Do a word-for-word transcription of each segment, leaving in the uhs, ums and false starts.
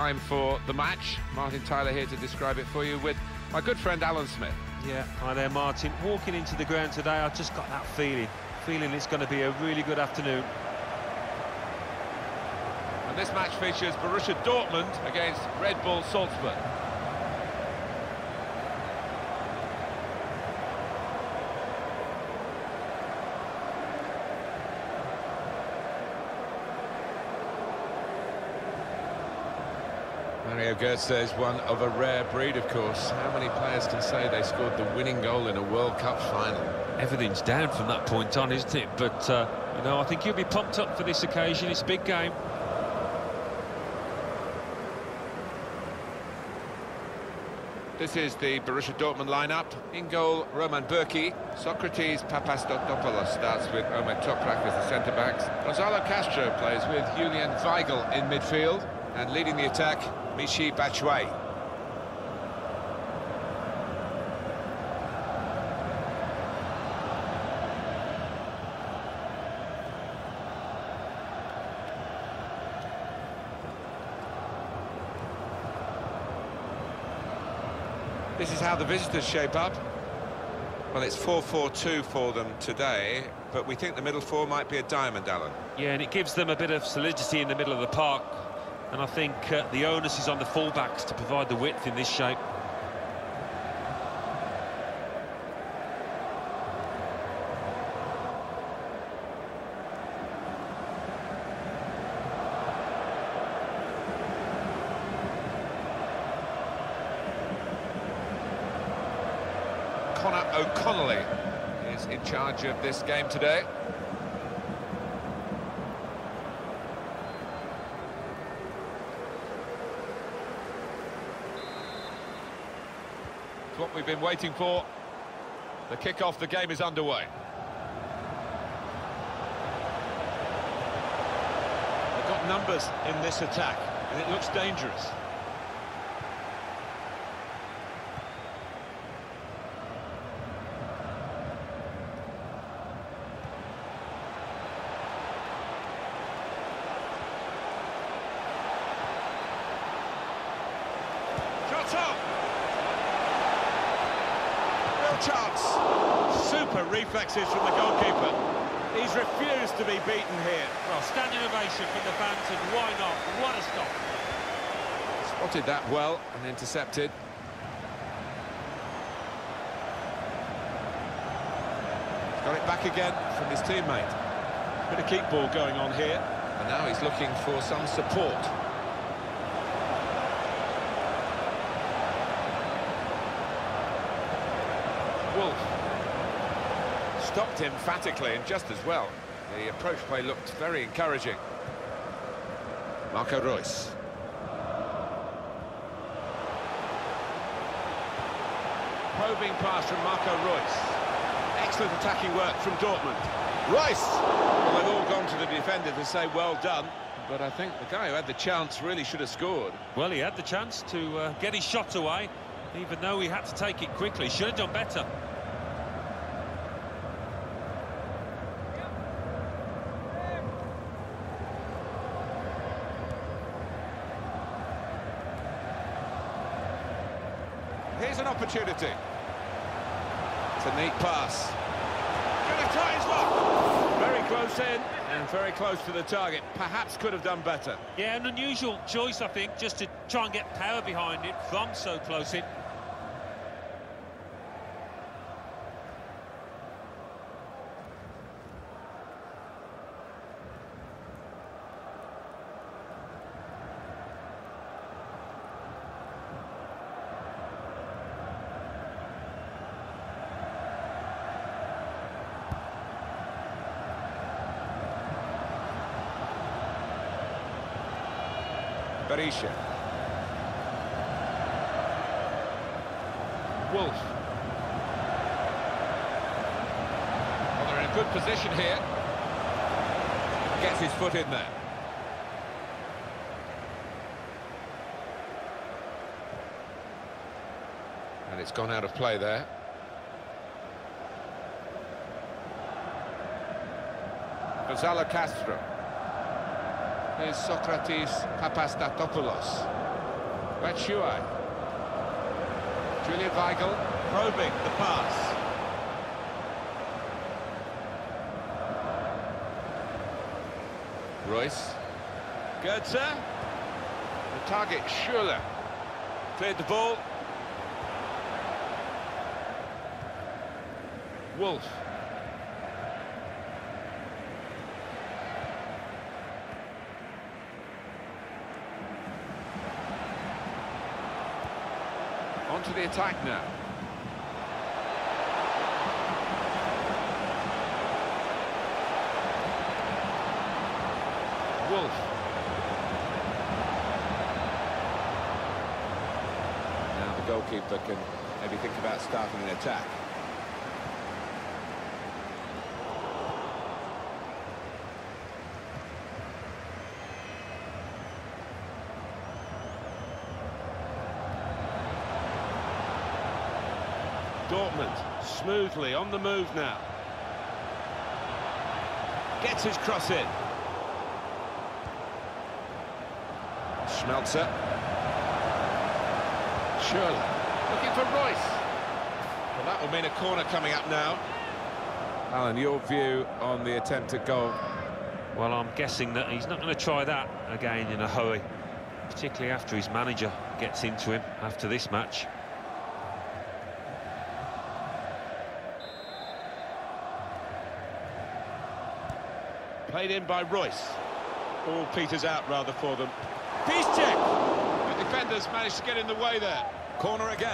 time for the match. Martin Tyler here to describe it for you with my good friend Alan Smith. Yeah, hi there, Martin. Walking into the ground today, I just got that feeling. Feeling it's going to be a really good afternoon. And this match features Borussia Dortmund against Red Bull Salzburg. Mario Götze is one of a rare breed, of course. How many players can say they scored the winning goal in a World Cup final? Everything's down from that point on, isn't it? But, uh, you know, I think he'll be pumped up for this occasion. It's a big game. This is the Borussia Dortmund lineup. In goal, Roman Bürki. Socrates Papastatopoulos starts with Omer Toprak as the centre-backs. Gonzalo Castro plays with Julian Weigl in midfield. And leading the attack, Michy Batshuayi. This is how the visitors shape up. Well, it's four four two for them today, but we think the middle four might be a diamond, Alan. Yeah, and it gives them a bit of solidity in the middle of the park. And I think uh, the onus is on the fullbacks to provide the width in this shape. Conor O'Connelly is in charge of this game today. What we've been waiting for. The kick-off, the game is underway. They've got numbers in this attack, and it looks dangerous. Shots up! Chance. Super reflexes from the goalkeeper. He's refused to be beaten here. Well, standing ovation from the fans, and why not? What a stop. Spotted that well and intercepted. He's got it back again from his teammate. Bit of keep ball going on here. And now he's looking for some support. Wolf stopped emphatically and just as well. The approach play looked very encouraging. Marco Reus. Probing pass from Marco Reus. Excellent attacking work from Dortmund. Reus! Well, they've all gone to the defender to say well done. But I think the guy who had the chance really should have scored. Well, he had the chance to uh, get his shot away, even though he had to take it quickly. Should have done better. Here's an opportunity. It's a neat pass. Gonna try his luck. Very close in and very close to the target. Perhaps could have done better. Yeah, an unusual choice, I think, just to try and get power behind it from so close in. Berisha. Wolf. Well, they're in a good position here. Gets his foot in there. And it's gone out of play there. Gonzalo Castro. Here's Socrates Papastatopoulos. Batshuayi. Julian Weigl. Probing the pass. Royce. Goetze. The target, Schürrle. Cleared the ball. Wolf. On to the attack now. Wolf. Now the goalkeeper can maybe think about starting an attack. Dortmund smoothly on the move now. Gets his cross in. Schmelzer. Schürrle. Looking for Royce. Well, that will mean a corner coming up now. Alan, your view on the attempt at goal? Well, I'm guessing that he's not going to try that again in a hurry, particularly after his manager gets into him after this match. Played in by Royce. All peters out rather for them. Piszczek! The defenders managed to get in the way there. Corner again.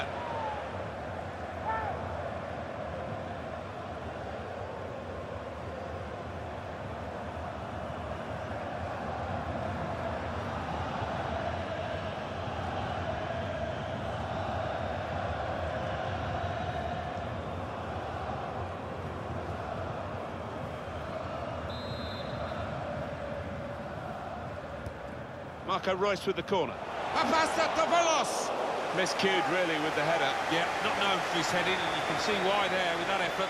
Marco Reus with the corner. Papastatopoulos! Miscued really with the header. Yeah, not known for his heading, and you can see why there with that effort.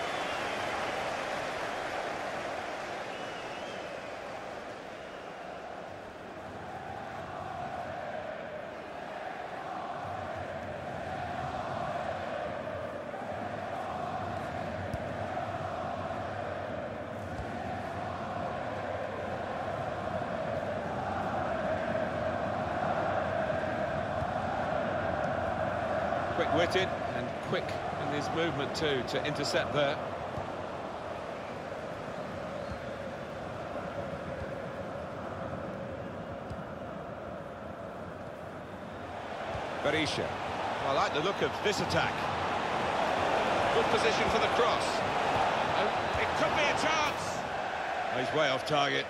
Quick-witted and quick in his movement too to intercept there. Berisha. I like the look of this attack. Good position for the cross. Oh, it could be a chance. Oh, he's way off target.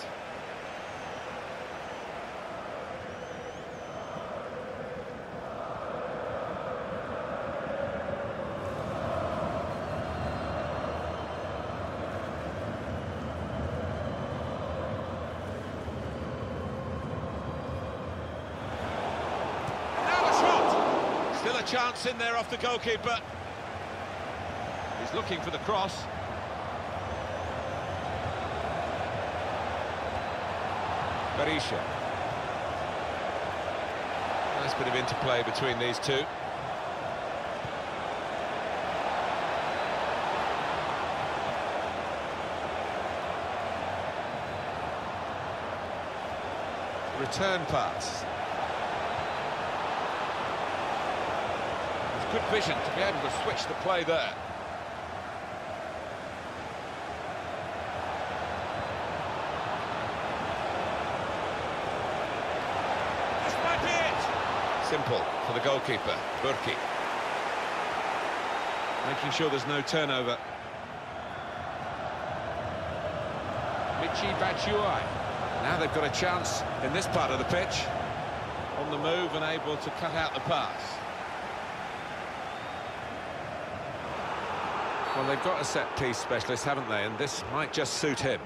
Still a chance in there off the goalkeeper. He's looking for the cross. Berisha. Nice bit of interplay between these two. Return pass. Good vision to be able to switch the play there. This might be it. Simple for the goalkeeper, Burki. Making sure there's no turnover. Michy Batshuayi. Now they've got a chance in this part of the pitch. On the move and able to cut out the pass. Well, they've got a set-piece specialist, haven't they? And this might just suit him.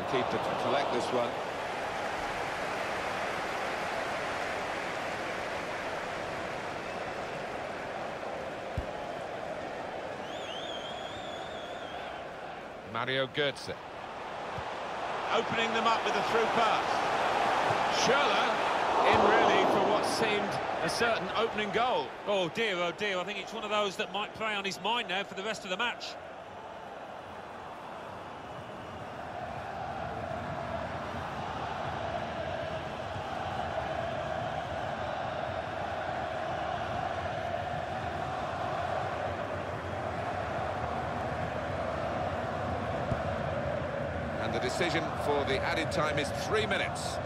keeper to collect this one. Mario Götze. Opening them up with a through pass. Schürrle in really for what seemed a certain opening goal. Oh dear, oh dear, I think it's one of those that might play on his mind now for the rest of the match. And the decision for the added time is three minutes.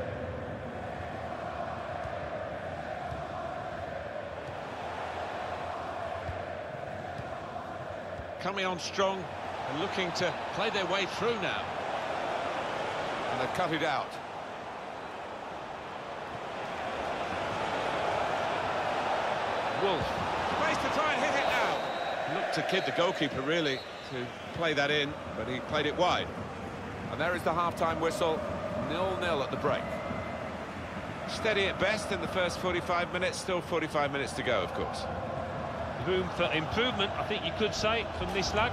Coming on strong and looking to play their way through now. And they've cut it out. Wolf. Space to try and hit it now. Looked to kid the goalkeeper, really, to play that in, but he played it wide. And there is the half-time whistle, nil nil at the break. Steady at best in the first forty-five minutes, still forty-five minutes to go, of course. Room for improvement, I think you could say, from this lad.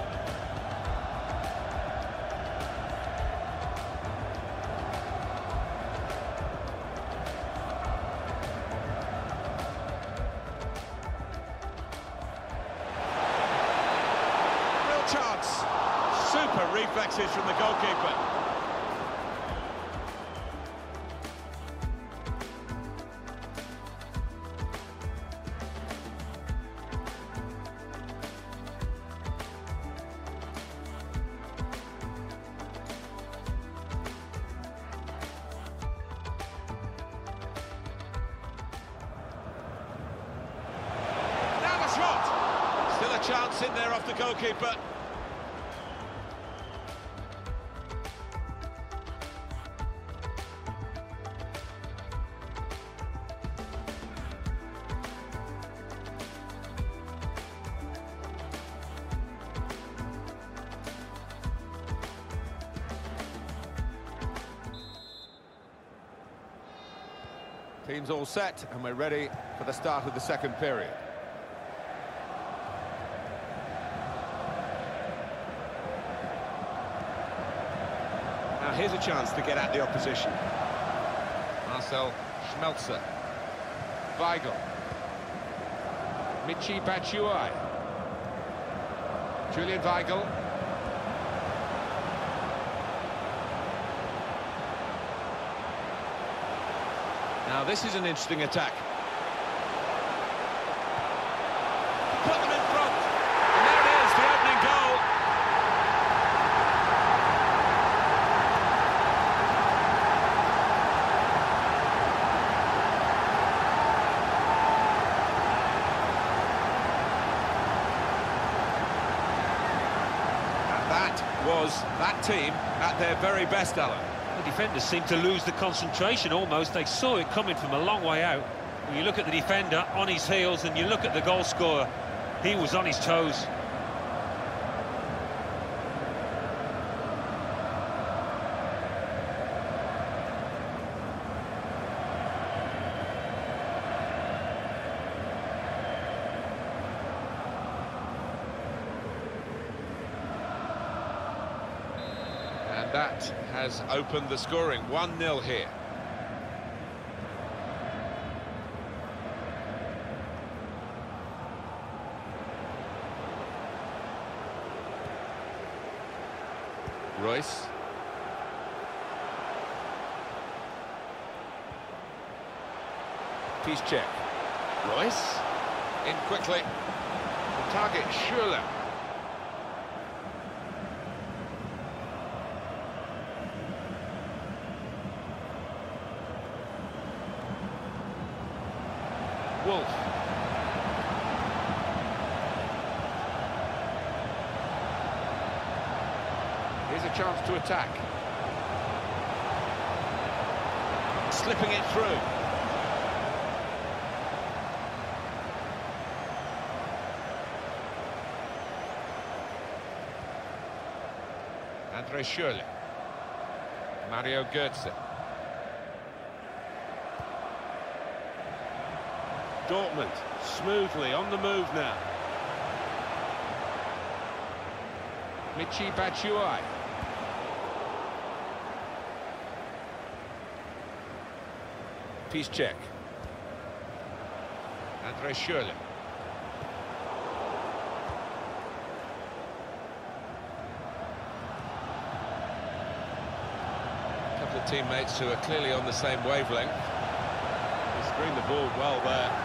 Real chance. Super reflexes from the goalkeeper. Still a chance in there off the goalkeeper. Team's all set, and we're ready for the start of the second period. Now here's a chance to get at the opposition. Marcel Schmelzer. Weigl. Michy Batshuayi. Julian Weigl. Now this is an interesting attack. Put them in front. And there it is, the opening goal. And that was that team at their very best, Alan. The defenders seemed to lose the concentration almost. They saw it coming from a long way out. When you look at the defender on his heels and you look at the goal scorer, he was on his toes. And that has opened the scoring, one nil here. Royce. Piszczek. Royce. In quickly. The target, Schürrle. Wolf. Here's a chance to attack. Slipping it through. André Schürrle. Mario Götze. Dortmund smoothly on the move now. Michy Batshuayi. Piszczek. Andre Schürrle. A couple of teammates who are clearly on the same wavelength. He screened the ball well there.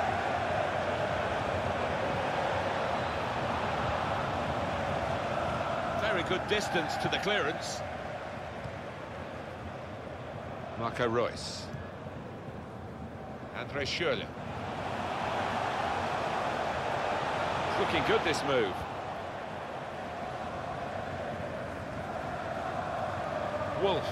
Very good distance to the clearance. Marco Reus. Andre Schürrle. It's looking good, this move. Wolf.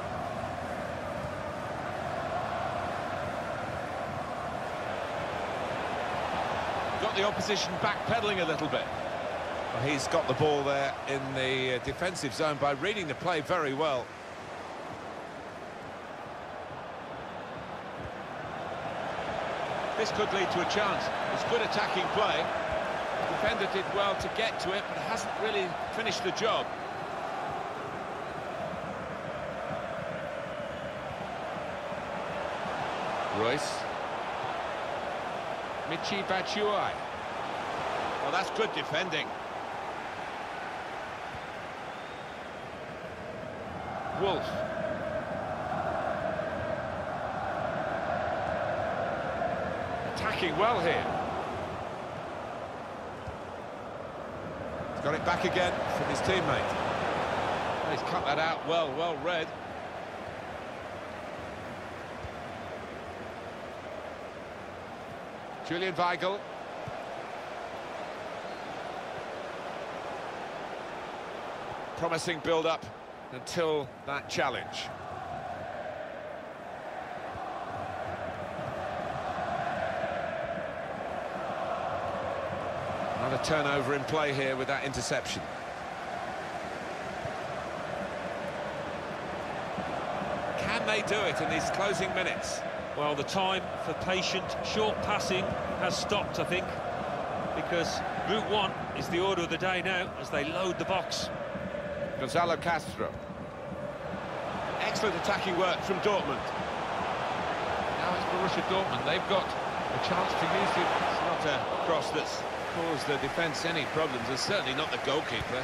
Got the opposition backpedaling a little bit. Well, he's got the ball there in the uh, defensive zone by reading the play very well. This could lead to a chance. It's good attacking play. The defender did well to get to it, but hasn't really finished the job. Reus. Michy Batshuayi. Well, that's good defending. Wolf. Attacking well here. He's got it back again from his teammate. Well, he's cut that out well, well read. Julian Weigl. Promising build-up until that challenge. Another turnover in play here with that interception. Can they do it in these closing minutes? Well, the time for patient, short passing has stopped, I think, because route one is the order of the day now as they load the box. Gonzalo Castro. Excellent attacking work from Dortmund. Now it's Borussia Dortmund. They've got a chance to use it. It's not a cross that's caused the defence any problems, and certainly not the goalkeeper.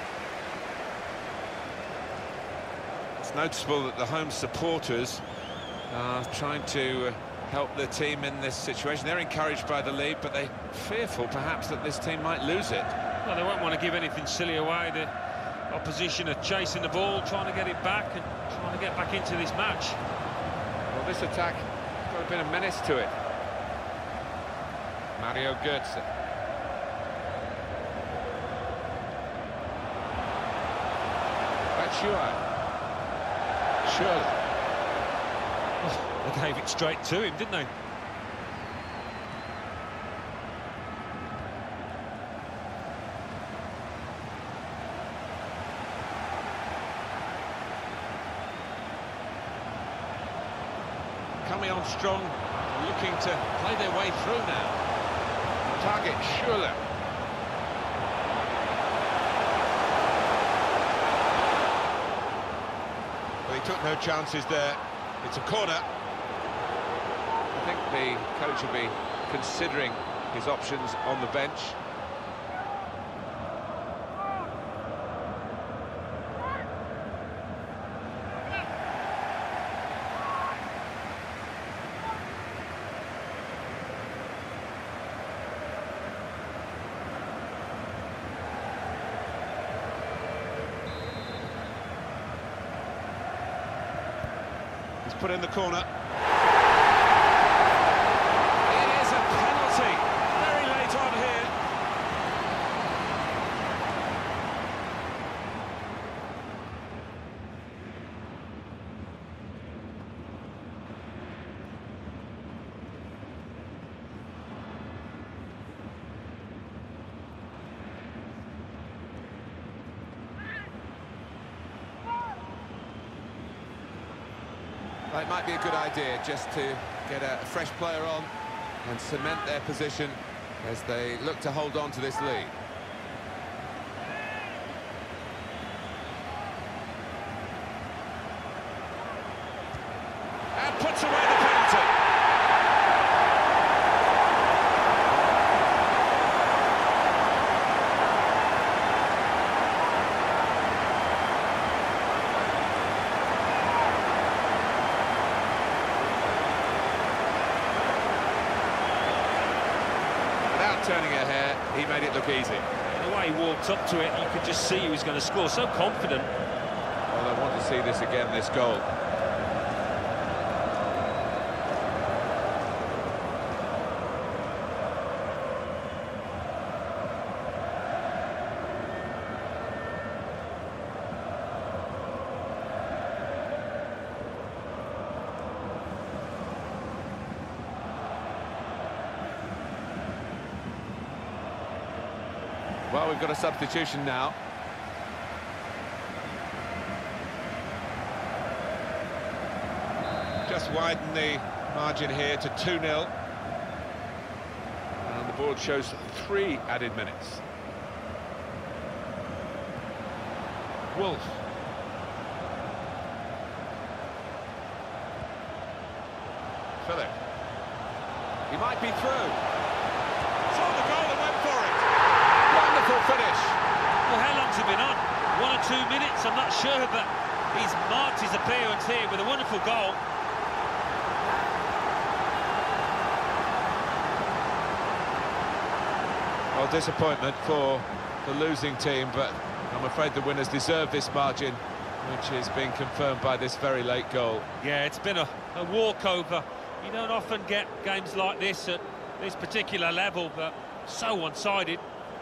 It's noticeable that the home supporters are trying to help their team in this situation. They're encouraged by the lead, but they're fearful perhaps that this team might lose it. Well, they won't want to give anything silly away. The opposition are chasing the ball, trying to get it back and trying to get back into this match. Well, this attack has got a bit of menace to it. Mario Götze. Batshuayi. Schürrle. Oh, they gave it straight to him, didn't they? Coming on strong, looking to play their way through now. Target Schürrle. Well, he took no chances there. It's a corner. I think the coach will be considering his options on the bench. He's put in the corner. It is a penalty very late on here. It might be a good idea just to get a fresh player on and cement their position as they look to hold on to this lead. And puts away the penalty. Turning her hair, he made it look easy. The way he walked up to it, you could just see he was going to score, so confident. Well, I want to see this again, this goal. Well, we've got a substitution now. Just widen the margin here to two nil. And the board shows three added minutes. Wolf. Philip. He might be through. Saw the goal and went for it. Wonderful finish. Well, how long's he been on? One or two minutes, I'm not sure, but he's marked his appearance here with a wonderful goal. Well, disappointment for the losing team, but I'm afraid the winners deserve this margin, which is being confirmed by this very late goal. Yeah, it's been a, a walkover. You don't often get games like this at this particular level, but so one-sided.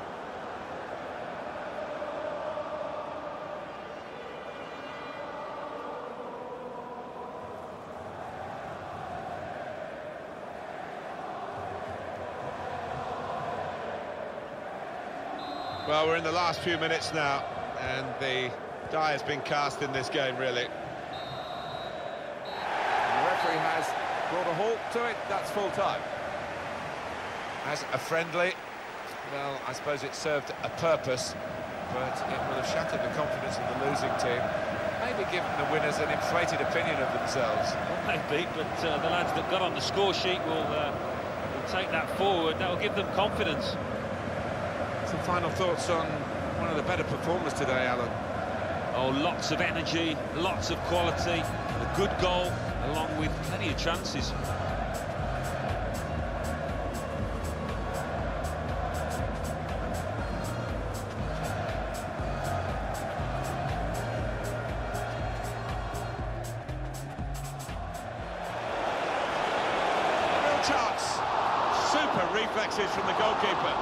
Well, we're in the last few minutes now, and the die has been cast in this game, really. The referee has brought a halt to it. That's full-time. As a friendly, well, I suppose it served a purpose, but it will have shattered the confidence of the losing team. Maybe given the winners an inflated opinion of themselves. Well, maybe, but uh, the lads that got on the score sheet will, uh, will take that forward. That will give them confidence. Some final thoughts on one of the better performers today, Alan? Oh, lots of energy, lots of quality, a good goal, along with plenty of chances. Real chance. Super reflexes from the goalkeeper.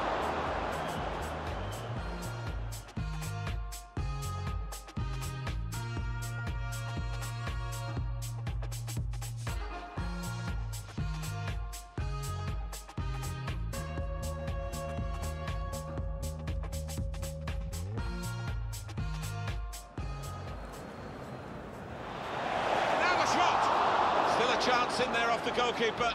Still a chance in there off the goalkeeper.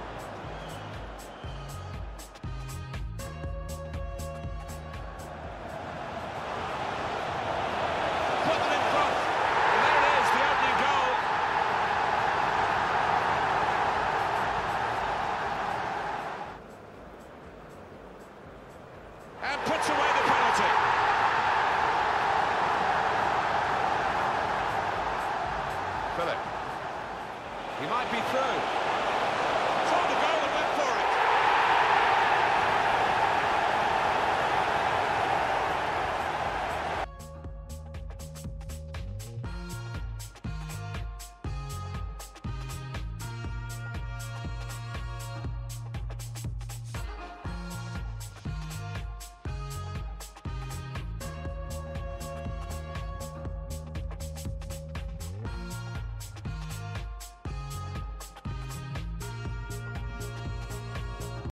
Put them in front. And there it is, the opening goal. And puts away the penalty. Philip. He might be through.